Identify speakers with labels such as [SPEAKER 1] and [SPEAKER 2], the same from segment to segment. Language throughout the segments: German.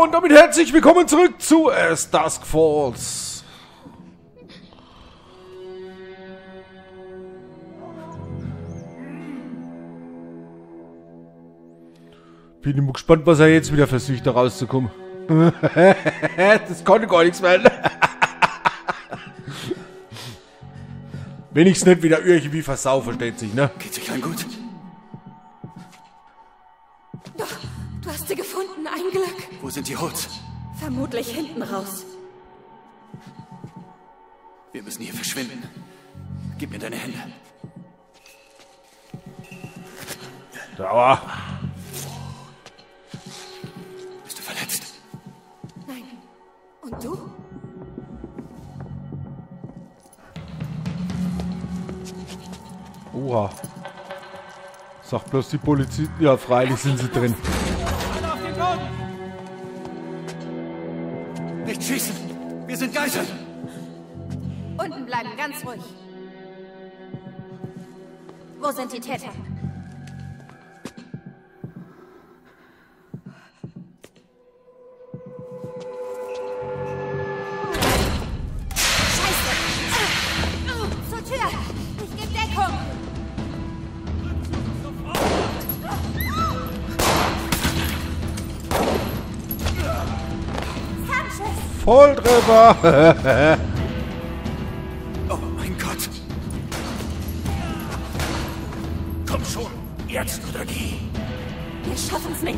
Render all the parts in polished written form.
[SPEAKER 1] und damit herzlich willkommen zurück zu As Dusk Falls. Bin immer gespannt, was er jetzt wieder versucht, da rauszukommen. Das konnte gar nichts werden. Wenn ich's nicht wieder irgendwie versau, versteht sich, ne?
[SPEAKER 2] Geht's euch allen gut?
[SPEAKER 3] Doch, du hast sie gefunden, ein Glück.
[SPEAKER 2] Wo sind die Hoods?
[SPEAKER 3] Vermutlich hinten raus.
[SPEAKER 2] Wir müssen hier verschwinden. Gib mir deine Hände.
[SPEAKER 1] Dauer.
[SPEAKER 2] Bist du verletzt?
[SPEAKER 3] Nein. Und du?
[SPEAKER 1] Oha. Sag bloß die Polizei. Ja, freilich sind sie drin.
[SPEAKER 2] Alle auf den Boden! Nicht schießen! Wir sind Geiseln!
[SPEAKER 3] Unten bleiben, ganz ruhig. Wo sind die Täter? Scheiße! Zur Tür! Ich gebe Deckung! Sanchez!
[SPEAKER 1] Volltreffer!
[SPEAKER 2] Oh mein Gott! Komm schon! Jetzt oder nie!
[SPEAKER 3] Wir schaffen's nicht.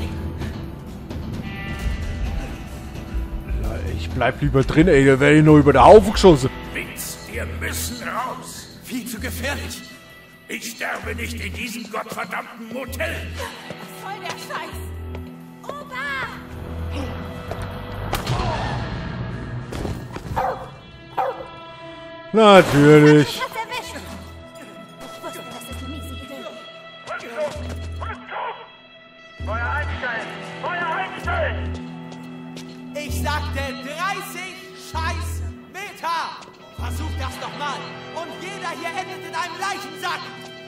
[SPEAKER 1] Ich bleib lieber drin, ey, da werde ich nur über den Haufen geschossen.
[SPEAKER 4] Vince, wir müssen raus.
[SPEAKER 2] Viel zu gefährlich!
[SPEAKER 4] Ich sterbe nicht in diesem gottverdammten Motel.
[SPEAKER 3] Was soll der Scheiß? Opa!
[SPEAKER 1] Natürlich.
[SPEAKER 3] Hat's erwischt! Ich wusste, das ist eine miese Idee.
[SPEAKER 4] Feuer einstellen! Feuer einstellen!
[SPEAKER 5] Ich sagte 30 scheiß Meter! Versuch das doch mal! Und jeder hier endet in einem Leichensack!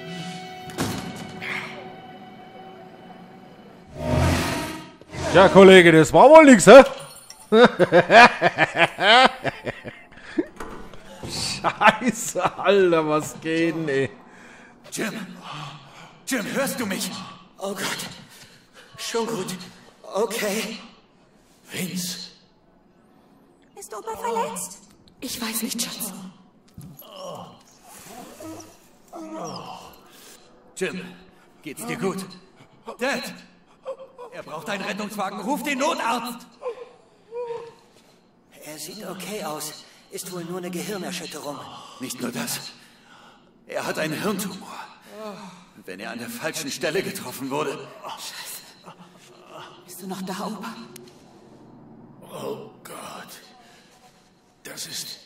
[SPEAKER 1] Ja, Kollege, das war wohl nix, hä? Scheiße, Alter, was geht denn, ey?
[SPEAKER 2] Jim! Jim, hörst du mich? Oh Gott! Schon gut. Okay.
[SPEAKER 4] Vince,
[SPEAKER 3] Ist Opa verletzt? Ich weiß nicht, Schatz.
[SPEAKER 2] Jim, geht's dir gut? Dad! Er braucht einen Rettungswagen. Ruf den Notarzt!
[SPEAKER 6] Er sieht okay aus. Ist wohl nur eine Gehirnerschütterung.
[SPEAKER 2] Nicht nur das. Er hat einen Hirntumor. Wenn er an der falschen Stelle getroffen wurde.
[SPEAKER 3] Bist du noch da, Opa?
[SPEAKER 4] oh Gott. Das ist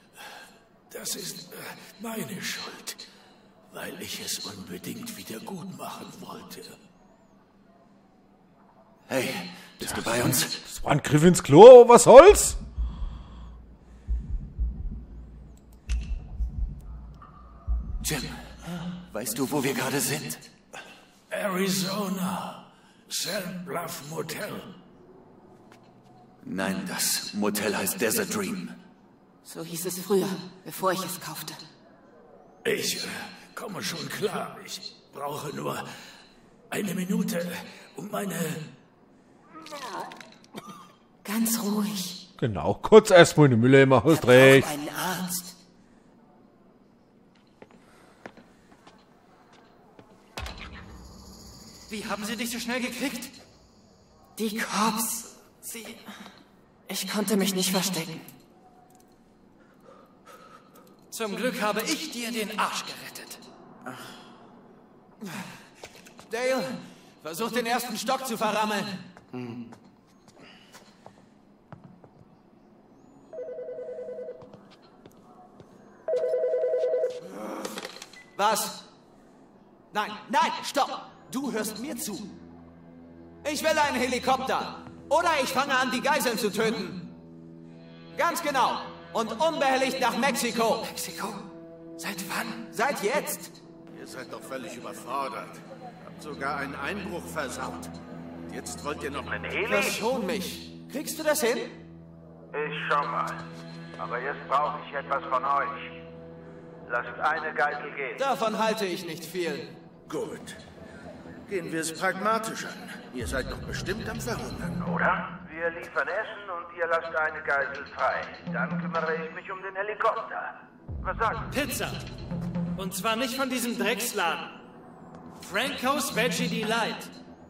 [SPEAKER 4] meine Schuld, weil ich es unbedingt wieder gut machen wollte.
[SPEAKER 2] Hey, bist du bei uns?
[SPEAKER 1] Das war ein Griff ins Klo, was soll's?
[SPEAKER 2] Jim, weißt du, wo wir gerade sind?
[SPEAKER 4] Arizona, Sand Bluff Motel.
[SPEAKER 2] Nein, das Motel heißt Desert Dream.
[SPEAKER 3] So hieß es früher, bevor ich es kaufte.
[SPEAKER 4] Ich komme schon klar. Ich brauche nur eine Minute, um meine...
[SPEAKER 3] Ganz ruhig.
[SPEAKER 1] Genau, kurz erstmal in die Mülle immer, hast recht.
[SPEAKER 6] Einen Arzt.
[SPEAKER 5] Wie haben Sie dich so schnell gekriegt?
[SPEAKER 3] Die Cops. Ich konnte mich nicht verstecken.
[SPEAKER 5] Zum Glück habe ich dir den Arsch gerettet. Dale, versuch den ersten Stock zu verrammeln. Was? Nein, nein, stopp! Du hörst mir zu. Ich will einen Helikopter. Oder ich fange an, die Geiseln zu töten. Ganz genau. Und unbehelligt nach Mexiko.
[SPEAKER 2] Mexiko? Seit wann?
[SPEAKER 5] Seit jetzt.
[SPEAKER 7] Ihr seid doch völlig überfordert. Habt sogar einen Einbruch versaut. Jetzt wollt ihr noch einen Heli?
[SPEAKER 5] Verschon mich. Kriegst du das hin?
[SPEAKER 8] Ich schau mal. Aber jetzt brauche ich etwas von euch. Lasst eine Geisel gehen.
[SPEAKER 5] Davon halte ich nicht viel.
[SPEAKER 7] Gut. Gehen wir es pragmatisch an. Ihr seid doch bestimmt am Verhungern.
[SPEAKER 8] Oder? Wir liefern Essen und ihr lasst eine Geisel frei. Dann kümmere ich mich um den Helikopter. Was sagst du?
[SPEAKER 9] Pizza. Und zwar nicht von diesem Drecksladen. Franco's Veggie Delight.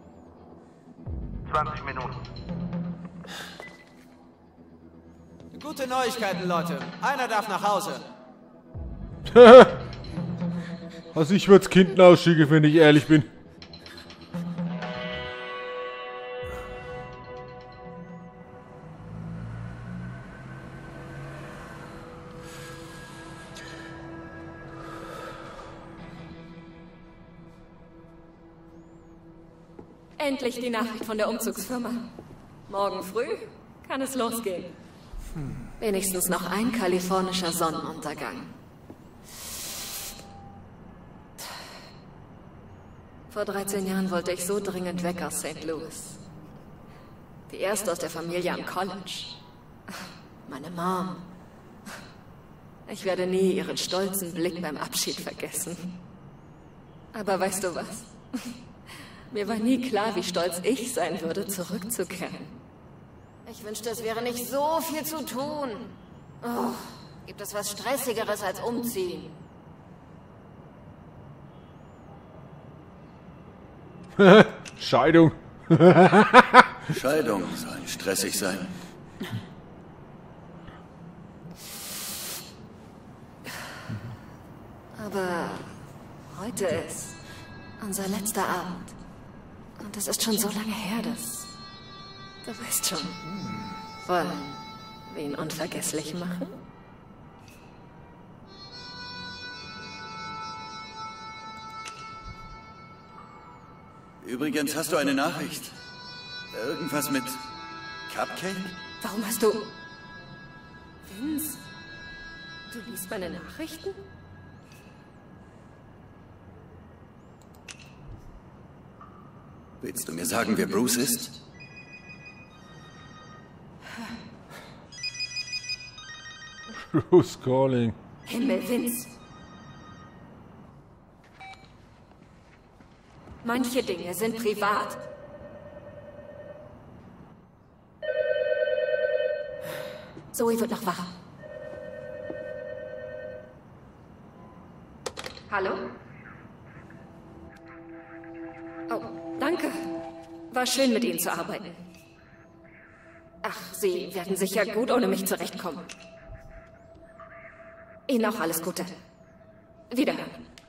[SPEAKER 8] 20 Minuten.
[SPEAKER 5] Gute Neuigkeiten, Leute. Einer darf nach Hause.
[SPEAKER 1] Also ich würde das Kind ausschicken, wenn ich ehrlich bin.
[SPEAKER 3] Endlich die Nachricht von der Umzugsfirma. Morgen früh kann es losgehen. Wenigstens noch ein kalifornischer Sonnenuntergang. Vor 13 Jahren wollte ich so dringend weg aus St. Louis. Die erste aus der Familie am College. Meine Mom. Ich werde nie ihren stolzen Blick beim Abschied vergessen. Aber weißt du was? Mir war nie klar, wie stolz ich sein würde, zurückzukehren.
[SPEAKER 10] Ich wünschte, es wäre nicht so viel zu tun. Oh, gibt es was Stressigeres als umziehen?
[SPEAKER 1] Scheidung.
[SPEAKER 2] Scheidung soll stressig sein.
[SPEAKER 3] Aber heute ist unser letzter Abend. Und es ist schon so lange her, dass... Du weißt schon. Wollen wir ihn unvergesslich machen?
[SPEAKER 2] Übrigens, hast du eine Nachricht? Irgendwas mit Cupcake?
[SPEAKER 3] Warum hast du... Vince? Du liest meine Nachrichten?
[SPEAKER 2] Willst du mir sagen, wer Bruce ist?
[SPEAKER 1] Bruce calling.
[SPEAKER 3] Himmel, Vince. Manche Dinge sind privat. Zoe wird noch wach. Hallo? Oh, danke. War schön, mit Ihnen zu arbeiten. Ach, Sie werden sicher gut ohne mich zurechtkommen. Ihnen auch alles Gute. Wiederhören.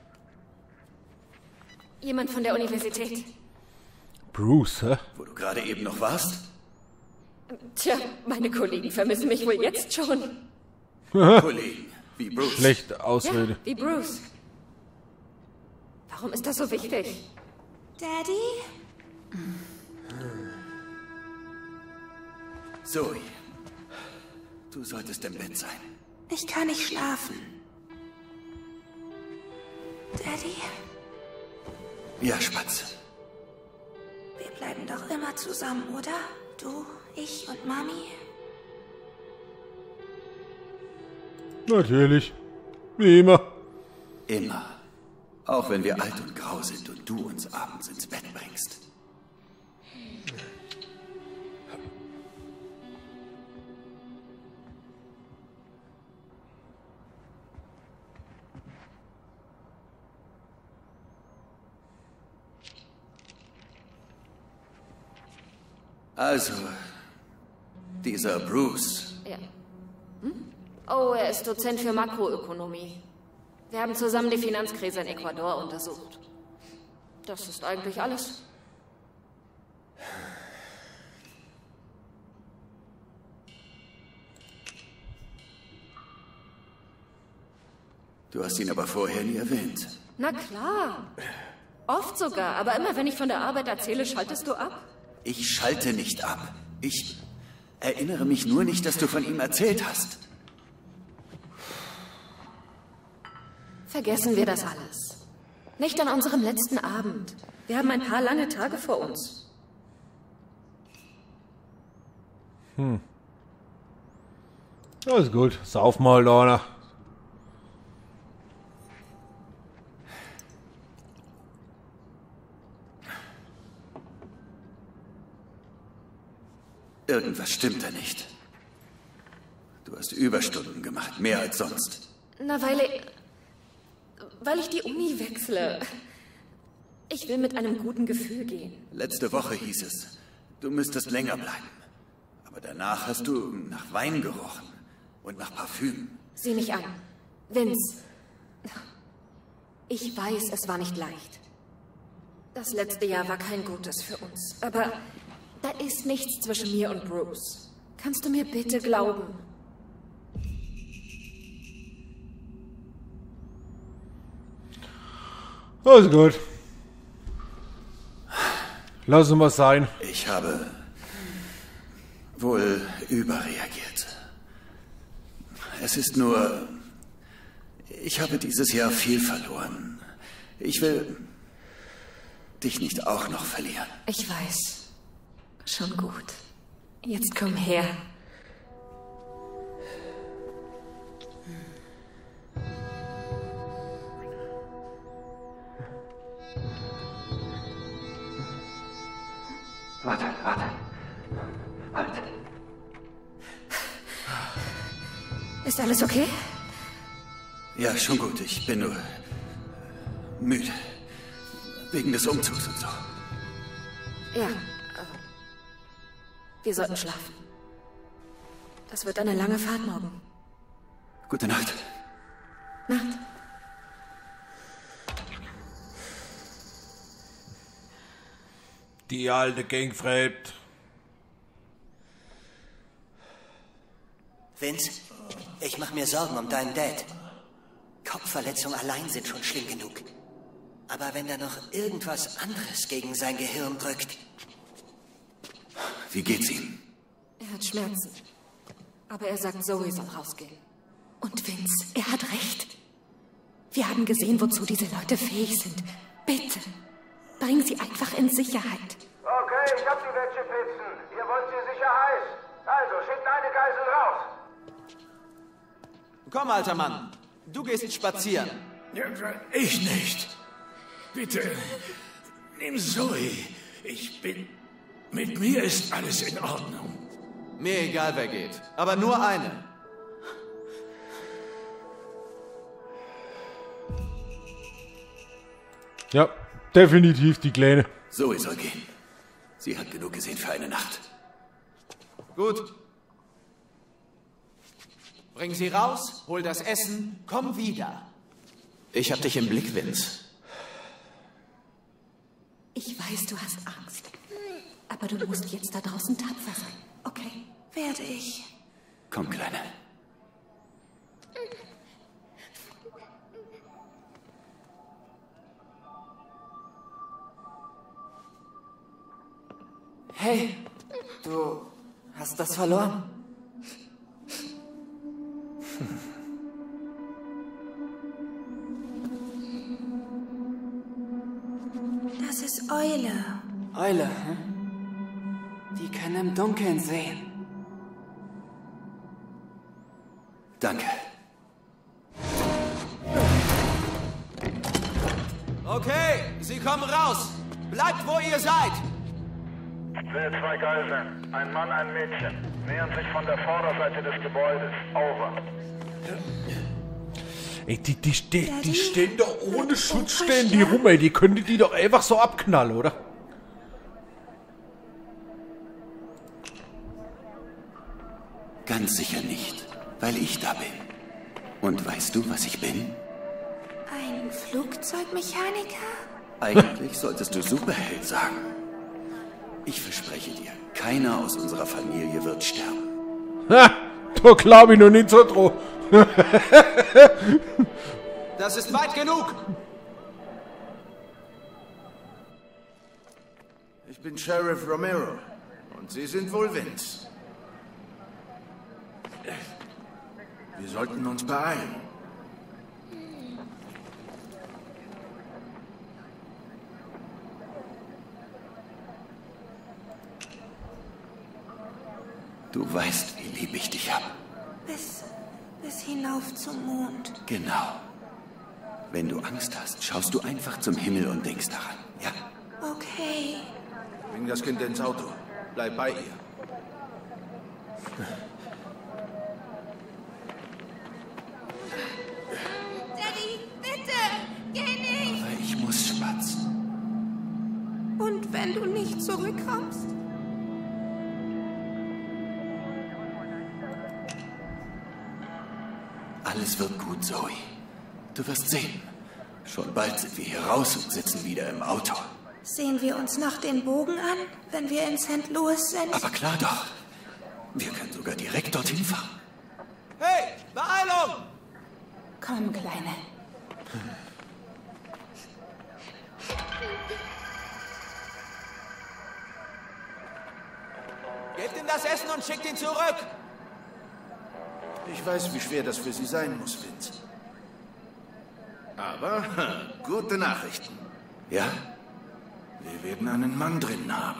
[SPEAKER 3] Jemand von der Universität.
[SPEAKER 1] Bruce, hä?
[SPEAKER 2] Wo du gerade eben noch warst?
[SPEAKER 3] Tja, meine Kollegen vermissen mich wohl jetzt schon.
[SPEAKER 2] Kollegen, wie Bruce.
[SPEAKER 1] Schlechte Ausrede.
[SPEAKER 3] Ja, wie Bruce. Warum ist das so wichtig?
[SPEAKER 10] Daddy?
[SPEAKER 2] Zoe, du solltest im Bett sein.
[SPEAKER 10] Ich kann nicht schlafen. Daddy?
[SPEAKER 2] Ja, Spatz.
[SPEAKER 10] Wir bleiben doch immer zusammen, oder? Du, ich und Mami?
[SPEAKER 1] Natürlich. Wie immer.
[SPEAKER 2] Immer. Auch wenn wir alt und grau sind und du uns abends ins Bett bringst. Also, dieser Bruce.
[SPEAKER 3] Ja. Oh, er ist Dozent für Makroökonomie. Wir haben zusammen die Finanzkrise in Ecuador untersucht. Das ist eigentlich alles.
[SPEAKER 2] Du hast ihn aber vorher nie erwähnt.
[SPEAKER 3] Na klar. Oft sogar, aber immer wenn ich von der Arbeit erzähle, schaltest du ab?
[SPEAKER 2] Ich schalte nicht ab. Ich erinnere mich nur nicht, dass du von ihm erzählt hast.
[SPEAKER 3] Vergessen wir das alles. Nicht an unserem letzten Abend. Wir haben ein paar lange Tage vor uns.
[SPEAKER 1] Alles gut. Sauf mal, Lorna.
[SPEAKER 2] Irgendwas stimmt da nicht. Du hast Überstunden gemacht, mehr als sonst.
[SPEAKER 3] Na, weil ich die Uni wechsle. Ich will mit einem guten Gefühl gehen.
[SPEAKER 2] Letzte Woche hieß es, du müsstest länger bleiben. Aber danach hast du nach Wein gerochen und nach Parfüm.
[SPEAKER 3] Sieh mich an. Vince. Ich weiß, es war nicht leicht. Das letzte Jahr war kein gutes für uns. Aber da ist nichts zwischen mir und Bruce. Kannst du mir bitte glauben?
[SPEAKER 1] Alles gut. Lass es mal sein.
[SPEAKER 2] Ich habe wohl überreagiert. Es ist nur, ich habe dieses Jahr viel verloren. Ich will dich nicht auch noch verlieren.
[SPEAKER 3] Ich weiß. Schon gut. Jetzt komm her.
[SPEAKER 2] Warte. Halt.
[SPEAKER 3] Ist alles okay?
[SPEAKER 2] Ja, schon gut. Ich bin nur müde. Wegen des Umzugs und so.
[SPEAKER 3] Ja. Wir sollten schlafen. Das wird eine lange Fahrt morgen.
[SPEAKER 2] Gute Nacht.
[SPEAKER 3] Nacht.
[SPEAKER 1] Die alte Gangfred.
[SPEAKER 6] Vince, ich mache mir Sorgen um deinen Dad. Kopfverletzungen allein sind schon schlimm genug. Aber wenn da noch irgendwas anderes gegen sein Gehirn drückt...
[SPEAKER 2] Wie geht's ihm?
[SPEAKER 3] Er hat Schmerzen. Aber er sagt, Zoe soll rausgehen. Und Vince, er hat recht. Wir haben gesehen, wozu diese Leute fähig sind. Bitte, bring sie einfach in Sicherheit.
[SPEAKER 8] Okay, ich hab die Wäschepizzen. Ihr wollt sie sicher heiß. Also, schickt eine Geisel raus.
[SPEAKER 5] Komm, alter Mann. Du gehst spazieren.
[SPEAKER 4] Ja, ich nicht. Bitte, nimm Zoe. Mit mir ist alles in Ordnung.
[SPEAKER 5] Mir egal, wer geht. Aber nur eine.
[SPEAKER 1] Ja, definitiv die Kleine.
[SPEAKER 2] Zoe soll gehen. Sie hat genug gesehen für eine Nacht.
[SPEAKER 5] Gut. Bring sie raus, hol das Essen, komm wieder. Ich hab dich im Blick, Vince.
[SPEAKER 3] Ich weiß, du hast Angst. Aber du musst jetzt da draußen tapfer sein, okay?
[SPEAKER 10] Werde ich.
[SPEAKER 2] Komm, Kleine.
[SPEAKER 5] Hey, du hast das verloren.
[SPEAKER 10] Das ist Eule.
[SPEAKER 5] Eule, hm? Die kann im Dunkeln sehen.
[SPEAKER 2] Danke.
[SPEAKER 5] Okay, sie kommen raus. Bleibt, wo ihr seid.
[SPEAKER 8] Sehe 2 Geiseln. Ein Mann, ein Mädchen. Nähern sich von der Vorderseite des Gebäudes. Over.
[SPEAKER 1] Ey, die stehen doch ohne Schutz, stehen die rum, ey. Die könnte die doch einfach so abknallen, oder?
[SPEAKER 2] Ganz sicher nicht, weil ich da bin. Und weißt du, was ich bin?
[SPEAKER 10] Ein Flugzeugmechaniker?
[SPEAKER 2] Eigentlich solltest du Superheld sagen. Ich verspreche dir, keiner aus unserer Familie wird sterben.
[SPEAKER 1] Ha! Da glaub ich noch nicht so drauf.
[SPEAKER 5] Das ist weit genug.
[SPEAKER 7] Ich bin Sheriff Romero. Und Sie sind wohl Vince. Wir sollten uns beeilen.
[SPEAKER 2] Du weißt, wie lieb ich dich hab.
[SPEAKER 11] Bis hinauf zum Mond.
[SPEAKER 2] Genau. Wenn du Angst hast, schaust du einfach zum Himmel und denkst daran, ja?
[SPEAKER 11] Okay.
[SPEAKER 7] Bring das Kind ins Auto. Bleib bei ihr.
[SPEAKER 11] Daddy, bitte! Geh nicht!
[SPEAKER 2] Aber ich muss, Spatz.
[SPEAKER 11] Und wenn du nicht zurückkommst?
[SPEAKER 2] Alles wird gut, Zoe. Du wirst sehen. Schon bald sind wir hier raus und sitzen wieder im Auto.
[SPEAKER 11] Sehen wir uns noch den Bogen an, wenn wir in St. Louis sind?
[SPEAKER 2] Aber klar doch. Wir können sogar direkt dorthin fahren.
[SPEAKER 5] Hey, Beeilung!
[SPEAKER 11] Komm, Kleine.
[SPEAKER 5] Gebt ihm das Essen und schickt ihn zurück!
[SPEAKER 7] Ich weiß, wie schwer das für Sie sein muss, Vince. Aber gute Nachrichten.
[SPEAKER 2] Ja?
[SPEAKER 7] Wir werden einen Mann drin haben.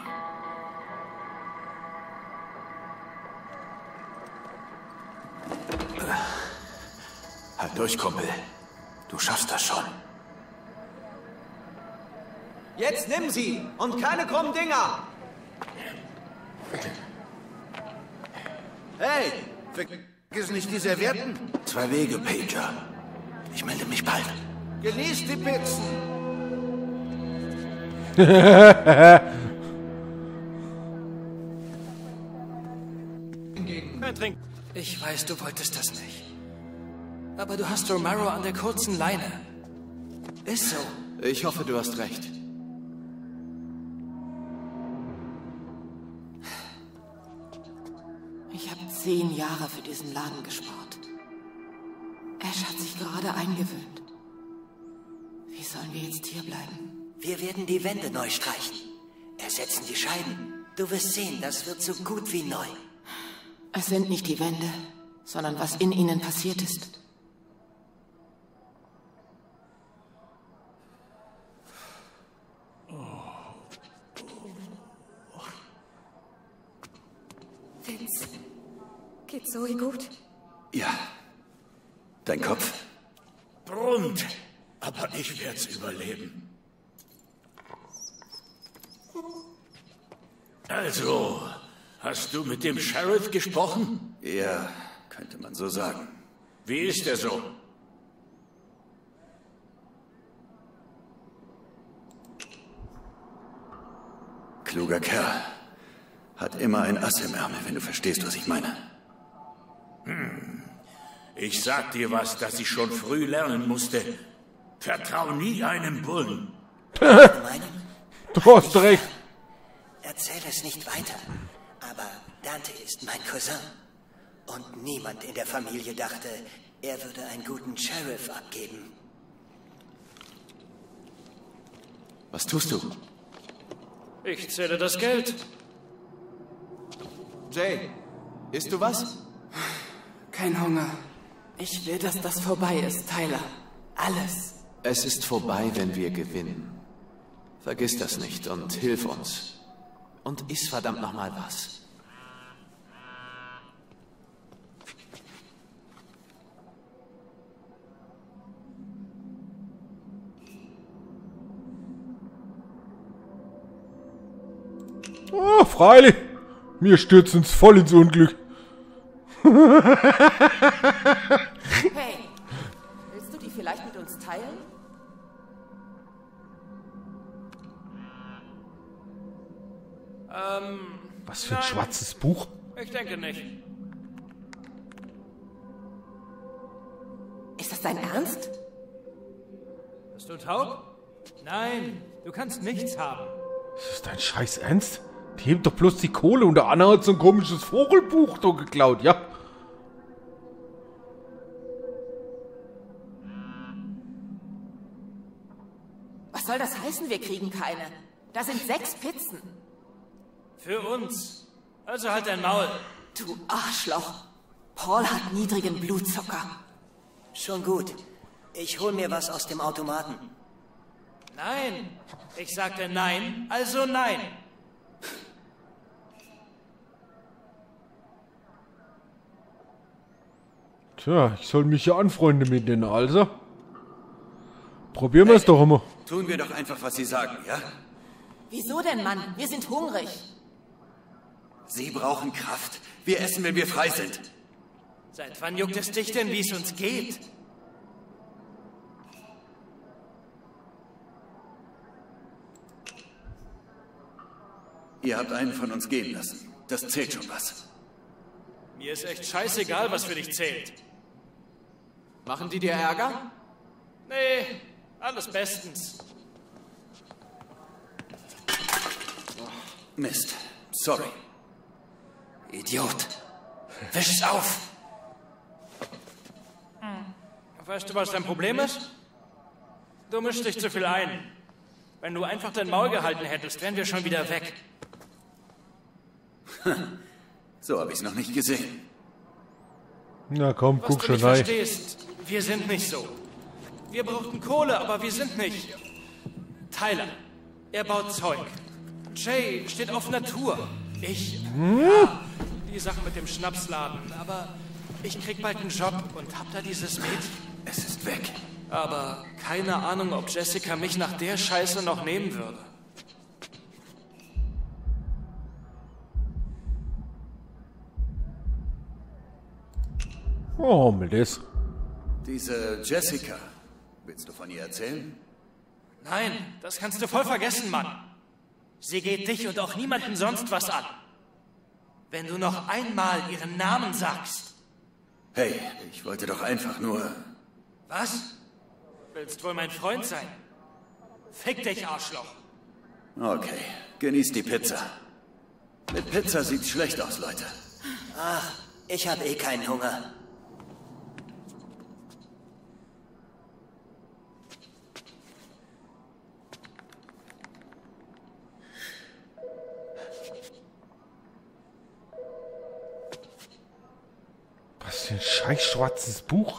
[SPEAKER 2] Halt durch, Kumpel. Du schaffst das schon.
[SPEAKER 5] Jetzt nimm sie und keine krummen Dinger!
[SPEAKER 7] Hey, vergiss nicht die Servietten.
[SPEAKER 2] 2 Wege, Pager. Ich melde mich bald.
[SPEAKER 7] Genießt die Pizzen.
[SPEAKER 9] Ich weiß, du wolltest das nicht. Aber du hast Romero an der kurzen Leine. Ist so.
[SPEAKER 5] Ich hoffe, du hast recht.
[SPEAKER 12] Ich habe 10 Jahre für diesen Laden gespart. Ash hat sich gerade eingewöhnt. Wie sollen wir jetzt hier bleiben?
[SPEAKER 6] Wir werden die Wände neu streichen. Ersetzen die Scheiben. Du wirst sehen, das wird so gut wie neu.
[SPEAKER 12] Es sind nicht die Wände, sondern was in ihnen passiert ist.
[SPEAKER 3] Vince, geht's Zoe gut?
[SPEAKER 2] Ja. Dein Kopf?
[SPEAKER 4] Brummt, aber ich werd's überleben. Also, hast du mit dem Sheriff gesprochen?
[SPEAKER 2] Ja, könnte man so sagen.
[SPEAKER 4] Wie ist er so?
[SPEAKER 2] Kluger Kerl. Hat immer ein Ass im Ärmel, wenn du verstehst, was ich meine.
[SPEAKER 4] Ich sag dir was, das ich schon früh lernen musste. Vertrau nie einem Bullen.
[SPEAKER 1] Du hast recht.
[SPEAKER 6] Erzähl es nicht weiter. Aber Dante ist mein Cousin. Und niemand in der Familie dachte, er würde einen guten Sheriff abgeben.
[SPEAKER 2] Was tust du?
[SPEAKER 9] Ich zähle das Geld.
[SPEAKER 5] Jay, isst du was?
[SPEAKER 12] Kein Hunger. Ich will, dass das vorbei ist, Tyler. Alles.
[SPEAKER 13] Es ist vorbei, wenn wir gewinnen. Vergiss das nicht und hilf uns. Und iss verdammt nochmal was.
[SPEAKER 1] Oh, freilich. Wir stürzen uns voll ins Unglück.
[SPEAKER 12] Hey, willst du die vielleicht mit uns teilen?
[SPEAKER 1] Was für ein schwarzes Buch.
[SPEAKER 9] Ich denke nicht.
[SPEAKER 12] Ist das dein Ernst?
[SPEAKER 9] Bist du taub? Nein, du kannst nichts haben.
[SPEAKER 1] Ist das dein Scheiß Ernst? Die hebt doch bloß die Kohle und der Anna hat so ein komisches Vogelbuch da geklaut, ja?
[SPEAKER 12] Was soll das heißen, wir kriegen keine? Da sind 6 Pizzen.
[SPEAKER 9] Für uns. Also halt dein Maul.
[SPEAKER 12] Du Arschloch. Paul hat niedrigen Blutzucker.
[SPEAKER 6] Schon gut. Ich hol mir was aus dem Automaten.
[SPEAKER 9] Nein. Ich sagte nein, also nein.
[SPEAKER 1] Tja, ich soll mich ja anfreunden mit denen, also. Probieren wir es doch immer.
[SPEAKER 2] Tun wir doch einfach, was Sie sagen, ja?
[SPEAKER 12] Wieso denn, Mann? Wir sind hungrig.
[SPEAKER 2] Sie brauchen Kraft. Wir essen, wenn wir frei sind.
[SPEAKER 9] Seit wann juckt es dich denn, wie es uns geht?
[SPEAKER 2] Ihr habt einen von uns gehen lassen. Das zählt schon was.
[SPEAKER 9] Mir ist echt scheißegal, was für dich zählt.
[SPEAKER 5] Machen die dir Ärger?
[SPEAKER 9] Nee, alles bestens.
[SPEAKER 2] Mist. Sorry.
[SPEAKER 9] Idiot. Wisch es auf. Weißt du, was dein Problem ist? Du mischst dich zu viel ein. Wenn du einfach dein Maul gehalten hättest, wären wir schon wieder weg.
[SPEAKER 2] So habe ich es noch nicht gesehen.
[SPEAKER 1] Na komm,
[SPEAKER 9] Was
[SPEAKER 1] guck
[SPEAKER 9] du
[SPEAKER 1] schon
[SPEAKER 9] nicht
[SPEAKER 1] rein.
[SPEAKER 9] verstehst, wir sind nicht so. Wir brauchten Kohle, aber wir sind nicht. Tyler, er baut Zeug. Jay steht auf Natur. Ich, ja, die Sache mit dem Schnapsladen, aber ich krieg bald einen Job und hab da dieses Mädchen.
[SPEAKER 2] Es ist weg.
[SPEAKER 9] Aber keine Ahnung, ob Jessica mich nach der Scheiße noch nehmen würde.
[SPEAKER 1] Oh, mit das.
[SPEAKER 2] Diese Jessica. Willst du von ihr erzählen?
[SPEAKER 9] Nein, das kannst du voll vergessen, Mann. Sie geht dich und auch niemanden sonst was an. Wenn du noch einmal ihren Namen sagst.
[SPEAKER 2] Hey, ich wollte doch einfach nur...
[SPEAKER 9] Was? Willst wohl mein Freund sein? Fick dich, Arschloch.
[SPEAKER 2] Okay, genießt die Pizza. Mit Pizza sieht's schlecht aus, Leute.
[SPEAKER 6] Ach, ich habe eh keinen Hunger.
[SPEAKER 1] Was für ein scheiß schwarzes Buch.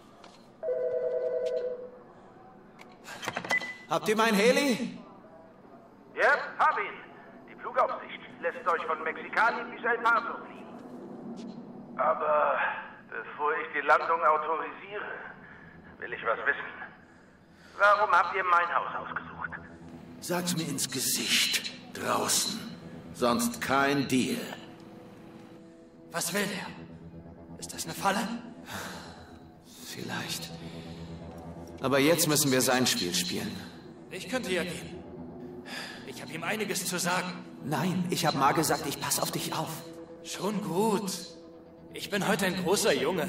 [SPEAKER 5] Habt ihr mein Heli?
[SPEAKER 8] Ja, hab ihn. Die Flugaufsicht lässt euch von Mexicali bis El Paso fliegen. Aber bevor ich die Landung autorisiere, will ich was wissen. Warum habt ihr mein Haus ausgesucht?
[SPEAKER 7] Sag's mir ins Gesicht. Draußen. Sonst kein Deal.
[SPEAKER 9] Was will der? Ist das eine Falle?
[SPEAKER 13] Vielleicht. Aber jetzt müssen wir sein Spiel spielen.
[SPEAKER 9] Ich könnte ja gehen. Ich habe ihm einiges zu sagen.
[SPEAKER 5] Nein, ich habe mal gesagt, ich pass auf dich auf.
[SPEAKER 9] Schon gut. Ich bin heute ein großer Junge.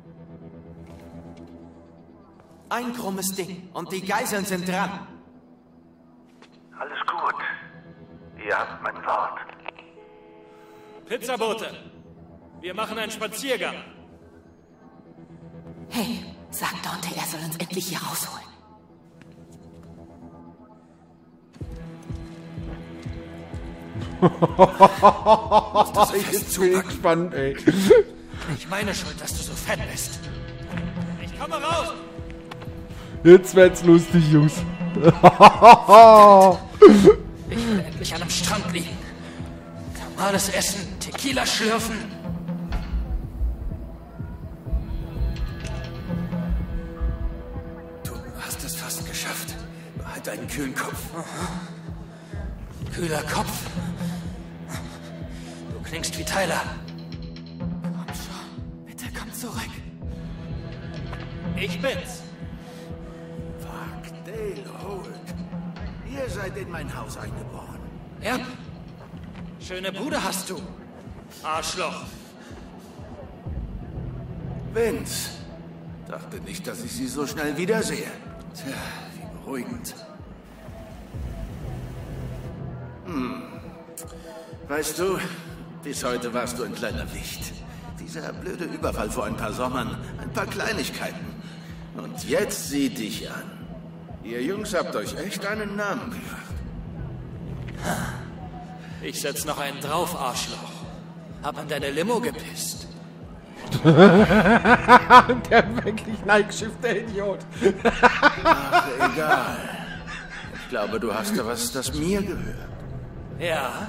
[SPEAKER 5] Ein krummes Ding und die Geiseln sind dran.
[SPEAKER 8] Alles gut. Ihr habt mein Wort.
[SPEAKER 9] Pizzabote, wir machen einen Spaziergang.
[SPEAKER 12] Hey, sag Dante, er soll uns endlich hier rausholen.
[SPEAKER 1] Ich bin gespannt, ey.
[SPEAKER 9] Nicht meine Schuld, dass du so fett bist. Ich komme raus.
[SPEAKER 1] Jetzt wird's lustig, Jungs.
[SPEAKER 9] Ich will endlich an einem Strand liegen. Normales Essen, Tequila schlürfen.
[SPEAKER 2] Du hast es fast geschafft. Behalt einen kühlen Kopf.
[SPEAKER 9] Kühler Kopf. Du klingst wie Tyler.
[SPEAKER 12] Komm schon, bitte komm zurück.
[SPEAKER 9] Ich bin's.
[SPEAKER 7] Fuck, Dale Holt. Ihr seid in mein Haus eingebrochen.
[SPEAKER 9] Ja. Schöne Bude hast du. Arschloch.
[SPEAKER 7] Vince. Dachte nicht, dass ich Sie so schnell wiedersehe.
[SPEAKER 2] Tja, wie beruhigend.
[SPEAKER 7] Weißt du, bis heute warst du ein kleiner Wicht. Dieser blöde Überfall vor ein paar Sommern, ein paar Kleinigkeiten. Und jetzt sieh dich an. Ihr Jungs habt euch echt einen Namen gemacht.
[SPEAKER 9] Ich setz noch einen drauf, Arschloch. Hab an deine Limo gepisst.
[SPEAKER 1] Der wirklich neigeschiffte Idiot.
[SPEAKER 7] Ach, egal. Ich glaube, du hast da was, das mir gehört.
[SPEAKER 9] Ja.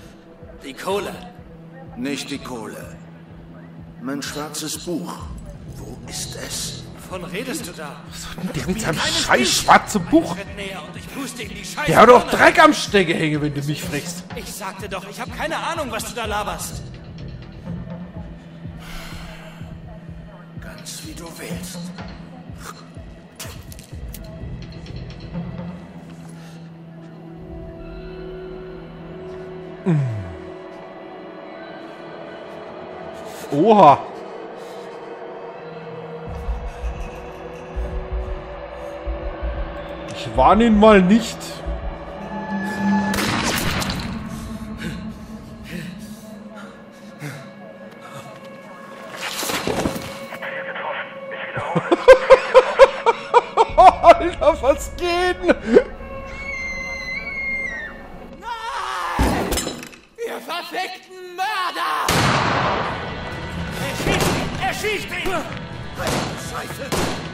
[SPEAKER 9] Die Kohle.
[SPEAKER 7] Nicht die Kohle. Mein schwarzes Buch. Wo ist es?
[SPEAKER 9] Wovon redest du da?
[SPEAKER 1] Was soll denn der mit seinem scheiß schwarzen Buch?
[SPEAKER 9] Der
[SPEAKER 1] Der hat doch Dreck am Stecke hängen, wenn du mich fragst.
[SPEAKER 9] Ich sagte doch, ich habe keine Ahnung, was du da laberst.
[SPEAKER 7] Ganz wie du willst.
[SPEAKER 1] Oha. Ich warne ihn mal nicht. Alter, was geht denn?
[SPEAKER 9] Ihr verfickten Mörder! Er schießt ihn!
[SPEAKER 7] Scheiße!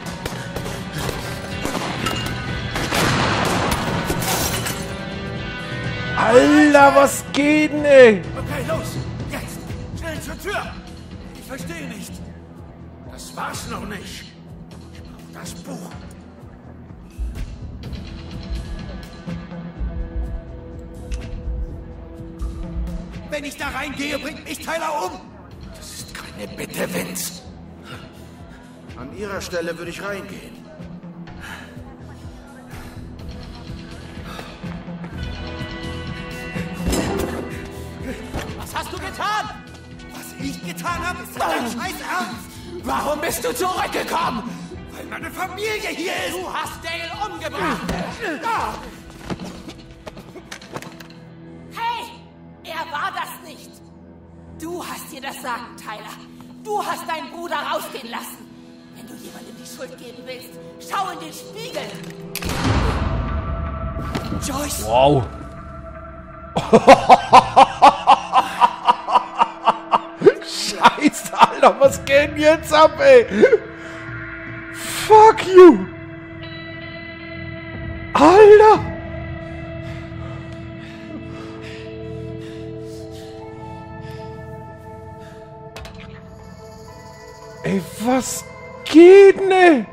[SPEAKER 1] Alter, was geht denn, ey?
[SPEAKER 7] Okay, los! Jetzt! Schnell zur Tür! Ich verstehe nicht. Das war's noch nicht. Ich brauche das Buch.
[SPEAKER 2] Wenn ich da reingehe, bringt mich Tyler um.
[SPEAKER 7] Das ist keine Bitte, Vince. An Ihrer Stelle würde ich reingehen.
[SPEAKER 5] Was hast du getan?
[SPEAKER 2] Was ich getan habe, ist dein Scheiß Ernst.
[SPEAKER 5] Warum bist du zurückgekommen?
[SPEAKER 2] Weil meine Familie hier ist.
[SPEAKER 5] Du hast Dale umgebracht.
[SPEAKER 12] Hey! Er war das nicht! Du hast dir das Sagen, Tyler. Du hast deinen Bruder rausgehen lassen. Wenn du jemandem die Schuld geben willst, schau in den Spiegel.
[SPEAKER 2] Joyce!
[SPEAKER 1] Wow. Scheiße, Alter, was geht denn jetzt ab, ey? Fuck you! Alter! Ey, was geht denn, ey?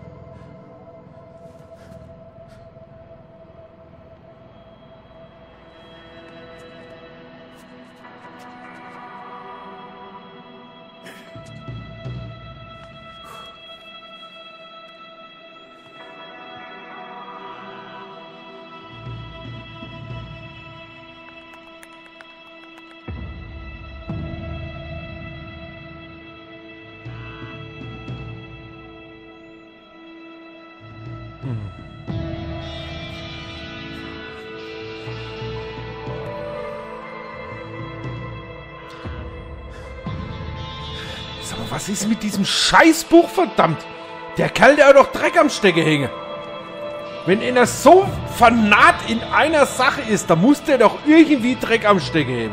[SPEAKER 1] Sag mal, was ist mit diesem Scheißbuch, verdammt? Der Kerl, der hat doch Dreck am Stecke hänge. Wenn einer so fanat in einer Sache ist, dann muss der doch irgendwie Dreck am Stecke haben.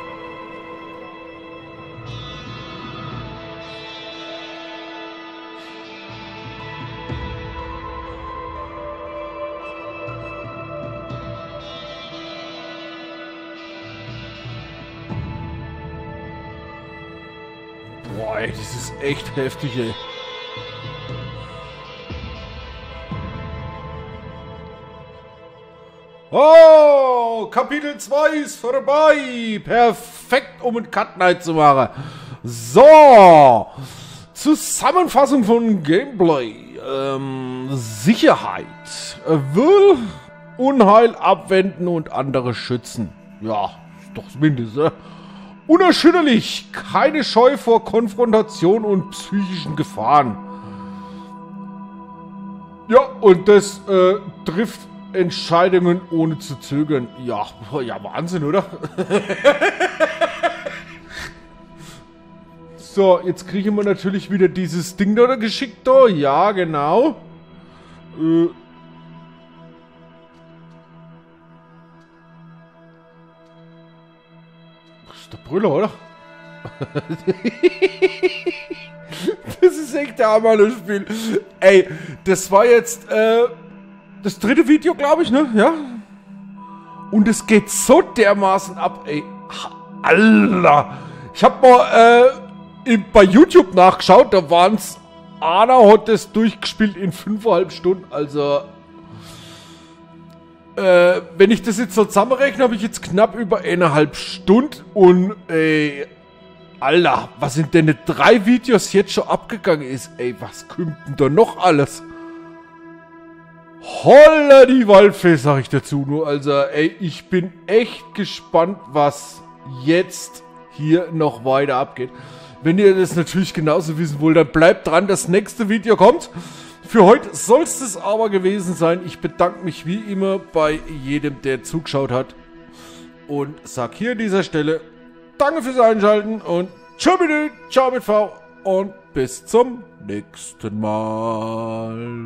[SPEAKER 1] Boah, ey, das ist echt heftig, ey. Oh, Kapitel 2 ist vorbei. Perfekt, um einen Cut Night zu machen. So, Zusammenfassung von Gameplay. Sicherheit. Will Unheil abwenden und andere schützen. Ja, ist doch das Mindeste. Unerschütterlich. Keine Scheu vor Konfrontation und psychischen Gefahren. Ja, und das trifft Entscheidungen ohne zu zögern. Ja, ja, Wahnsinn, oder? So, jetzt kriegen wir natürlich wieder dieses Ding da geschickt da. Ja, genau. Das ist der Brüller, oder? Das ist echt der hammer Spiel. Ey, das war jetzt das dritte Video, glaube ich, ne? Ja. Und es geht so dermaßen ab, ey. Alter. Ich habe mal bei YouTube nachgeschaut, da waren es einer hat das durchgespielt in 5,5 Stunden. Also, wenn ich das jetzt so zusammenrechne, habe ich jetzt knapp über 1,5 Stunden. Und, Alter, was sind denn die 3 Videos jetzt schon abgegangen ist? Ey, was kommt denn da noch alles? Holla die Waldfee, sag ich dazu nur. Also, ey, ich bin echt gespannt, was jetzt hier noch weiter abgeht. Wenn ihr das natürlich genauso wissen wollt, dann bleibt dran, das nächste Video kommt. Für heute soll es das aber gewesen sein. Ich bedanke mich wie immer bei jedem, der zugeschaut hat. Und sag hier an dieser Stelle danke fürs Einschalten und ciao mit V und bis zum nächsten Mal.